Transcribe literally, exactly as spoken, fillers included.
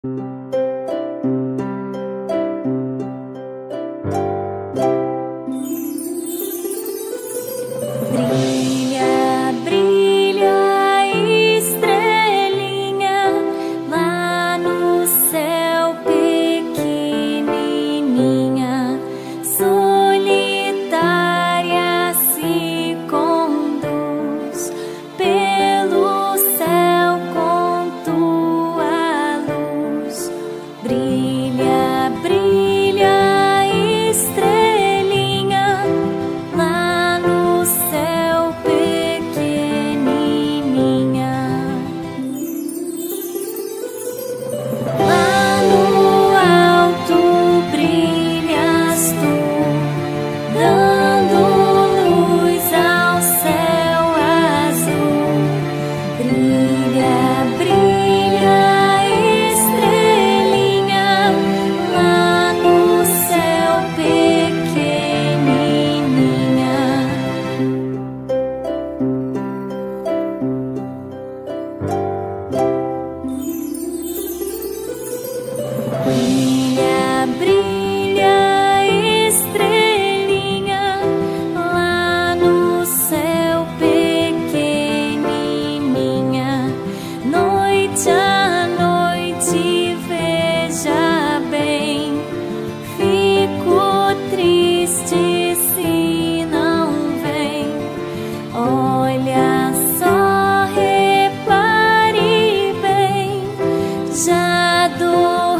Brilha, brilha, estrelinha, lá no céu pequenininha, solitária se conduz pelo céu com tua luz. Brilha, brilha, estrelinha, lá no céu pequenininha. Lá no alto brilhas tu, dando luz ao céu azul. Brilha, brilha, estrelinha, lá no céu pequenininha. Brilha, brilha, estrelinha, lá no céu pequenininha. Noite a noite, veja bem, fico triste se não vem. Olha só, repare bem, já do